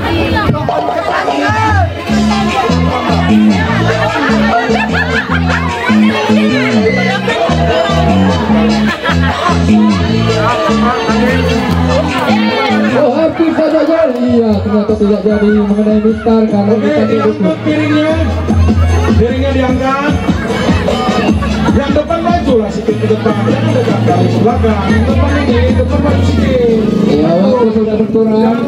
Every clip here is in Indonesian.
Oh, hampir saja jadi. Iya, ternyata tidak jadi mengenai Mister karena kita diangkat piringnya diangkat. Yang depan maju lah sedikit ke depan, jangan dekat kali belakang. Yang depan ini, depan maju sedikit. Ya, waktu sudah berkurang.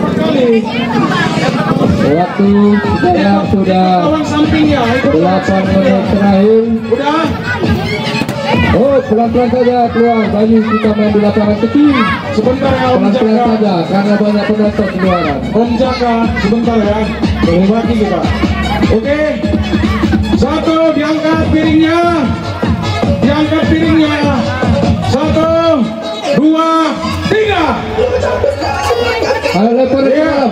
Waktu sudah 8 menit terakhir. Udah. Oh, pelan-pelan saja keluar. Bagi kita main di lapangan kecil. Sebentar ya, Om pelan-pelan Jaka. saja karena banyak penonton di luar. Om Jaka, sebentar ya. Berbagi kita. Oke. Satu, diangkat piringnya. Diangkat piringnya. 1, 2, 3. Ayo lempar ke dalam.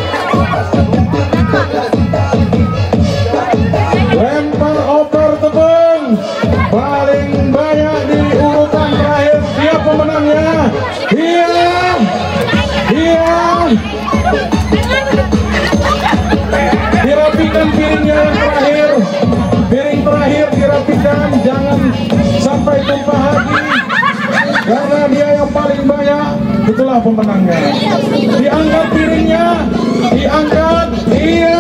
Lempar over tepung. Paling banyak di urutan terakhir. Dia pemenangnya. Dia. Dirapikan piringnya yang terakhir. Piring terakhir dirapikan. Jangan sampai tumpah lagi. Karena dia yang paling banyak. Itulah pemenangnya. Diangkat piringnya. Diangkat. Iya.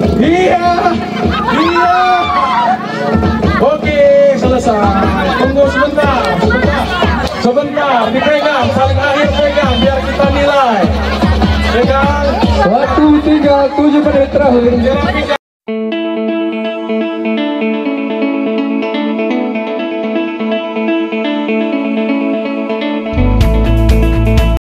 Oke, selesai. Tunggu sebentar, dipegang, paling akhir pegang biar kita nilai. Pegang. Waktu tinggal 7 menit terakhir. Dirapikan.